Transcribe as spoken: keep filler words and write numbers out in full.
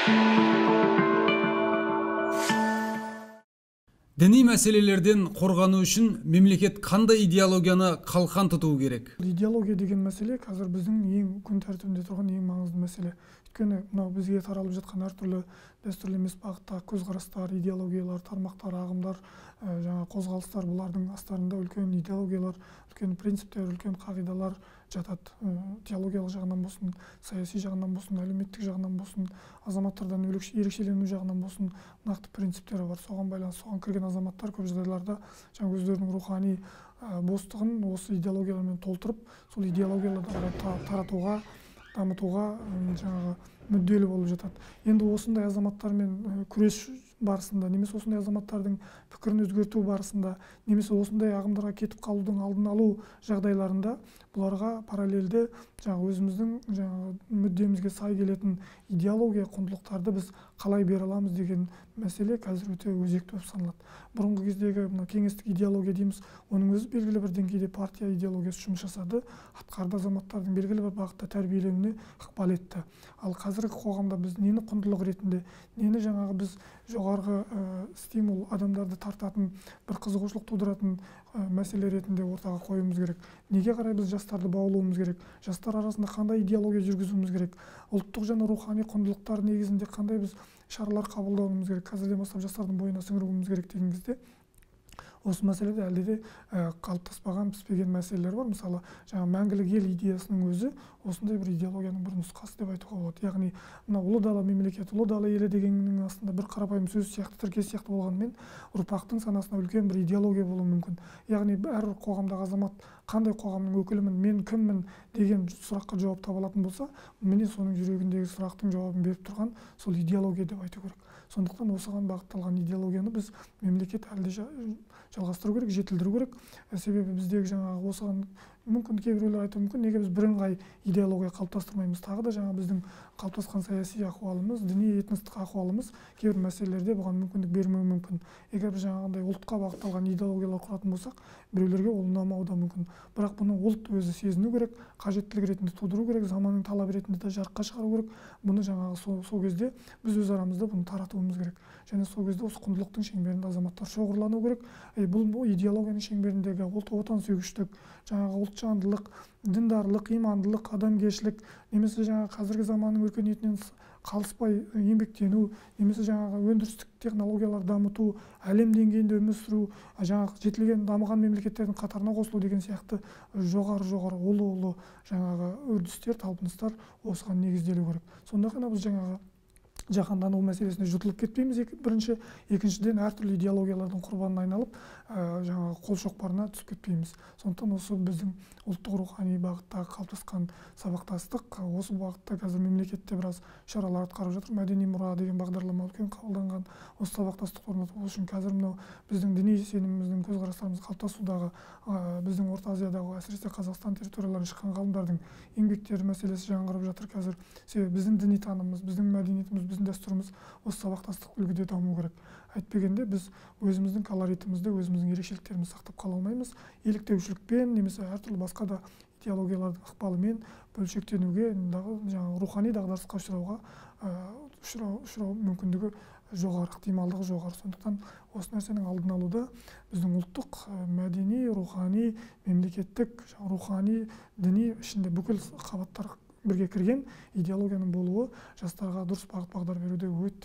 Діни мәселелерден қорғану үшін мемлекет қандай идеологияны қалқан тұтуы керек? Идеология деген мәселе қазір біздің ең күн тәртібінде тұрған ең маңызды мәселе. Өйткені мынау бізге таралып жатқан әртүрлі дәстүрлі емес бағыттағы көзқарастар, идеологиялар, тармақтар, ағымдар, жаңа қозғалыстар, бұлардың астарында үлкен идеологиялар, үлкен принциптер, үлкен қағидалар жатады. Теологиялық жағынан болсын, саяси жағынан болсын, әлеуметтік жағынан болсын, азаматтардан ерекшелену жағынан болсын, нақты принциптері бар. Соған байланысты соған кірген азаматтар көп жағдайларда жаңа өздерінің рухани бостығын осы идеологиялармен толтырып, сол идеологияларды таратуға, дамытуға жаңағы мүдделі болып жатады. Енді осындай азаматтармен күрес барысында, немесе осындай азаматтардың пікірін өзгерту барысында, немесе осындай ағымдарға кетіп қалудың алдын алу жағдайларында бұларға параллельді жаңағы өзіміздің жаңағы мүддемізге сай келетін идеология құндылықтарды біз қалай бере аламыз деген мәселе қазір өте өзекті болып саналады. Бұрынғы кездегі мына кеңестік идеология дейміз, оның өзі белгілі бір деңгейде партия идеологиясы жұмыс жасады, атқарды, азаматтардың белгілі бір бағытта тәрбиеленуіне ықпал етті. Ал қазіргі қоғамда біз нені құндылық ретінде, нені жаңағы біз жоғарғы стимул, адамдарды тартатын, бір қызығушылық тудыратын мәселе ретінде ортаға қоюымыз керек. Неге қарай біз жастарды баулуымыз керек? Жастар арасында қандай идеология жүргізуіміз керек? Ұлттық және рухани құндылықтар негізінде қандай біз шаралар қабылдауымыз керек? Қазірден бастап жастардың бойына сіңіруіміз керек деген кезде осы мәселеде әлде де қалыптаспаған, піспеген мәселелер бар. Мысалы, жаңа мәңгілік ел идеясының өзі осындай бір идеологияның бір нұсқасы деп айтуға болады. Яғни, мына ұлы дала мемлекеті, ұлы дала елі дегеннің астында бір қарапайым сөз сияқты, тіркес сияқты болғанымен, ұрпақтың санасына үлкен бір идеология болуы мүмкін. Яғни, әр қоғамдағы азамат қандай қоғамның өкілімін, мен кіммін деген сұраққа жауап таба алатын болса, міне соның жүрегіндегі сұрақтың жауабын беріп тұрған сол идеология деп айту керек. Сондықтан осыған бағытталған идеологияны біз мемлекет әлде жалғастыру керек, жетілдіру керек. Себебі біздегі жаңағы осыған мүмкін кейбіреулер айтуы мүмкін, неге біз бірыңғай идеология қалыптастырмаймыз? Тағы да жаңа біздің қалыптасқан саяси ахуалымыз, діни этностық ахуалымыз кейбір мәселелерде бұған мүмкіндік бермеуі мүмкін. Егер біз жаңағындай ұлтқа бағытталған идеологиялар құратын болсақ, біреулерге ол ұнамауы да мүмкін. Бірақ бұны ұлт өзі сезіну керек, қажеттілік ретінде тудыру керек, заманның талабы ретінде де жарыққа шығару керек. Бұны жаңағы сол, сол кезде біз өз арамызда бұны таратуымыз керек. Және сол кезде осы құндылықтың шеңберінде азаматтар шоғырлану керек. Е, бұл идеологияның шеңберіндегі ұлт отансүйгіштік, жаңағы ұлтжандылық, діндарлық, имандылық, адамгершілік, немесе жаңағы қазіргі заманның өркениетінен қалыспай еңбектену, немесе жаңағы өндірістік технологиялар дамыту, әлем деңгейінде өмір сүру, жаңағы жетілген дамыған мемлекеттердің қатарына қосылу деген сияқты жоғары-жоғары ұлы-ұлы жаңағы үрдістер, талпыныстар осыған негізделу керек. Сонда ғана біз жаңағы жаһандану мәселесіне жұтылып кетпейміз, бірінші, екіншіден әртүрлі идеологиялардың құрбанына айналып, жаңағы қол шоқпарына түсіп кетпейміз. Сондықтан осы біздің ұлттық рухани бағыттағы қалыптасқан сабақтастық, осы бағытта қазір мемлекетте біраз шаралар атқарып жатыр. Мәдени мұра деген бағдарлама үлкен қабылданған. Осы сабақтастық орнату үшін қазір мынау біздің діни сеніміміздің, көзқарастарымыз қалыптасудағы, біздің Орта Азиядағы, әсіресе Қазақстан территорияларынан шыққан ғалымдардың еңбектері мәселесі жаңғырып жатыр қазір. Себебі біздің діни танымымыз, біздің мәдениетіміз, біздің дәстүріміз осы сабақтастық үлгіде даму керек. Әйтпегенде біз өзіміздің колоритімізді, өзіміздің ерекшеліктерімізді сақтап қала алмаймыз. Еліктеушілікпен, немесе әртүрлі басқа да идеологиялардың ықпалымен бөлшектенуге, жаңағы рухани дағдарысқа ұшырауға ұшырау, ұшырау мүмкіндігі жоғары, ықтималдығы жоғары. Сондықтан осы нәрсенің алдын алуда біздің ұлттық, мәдени, рухани, мемлекеттік, рухани, діни ішінде бүкіл қабаттар бірге кірген идеологияның болуы жастарға дұрыс бағыт бағдар беруде өте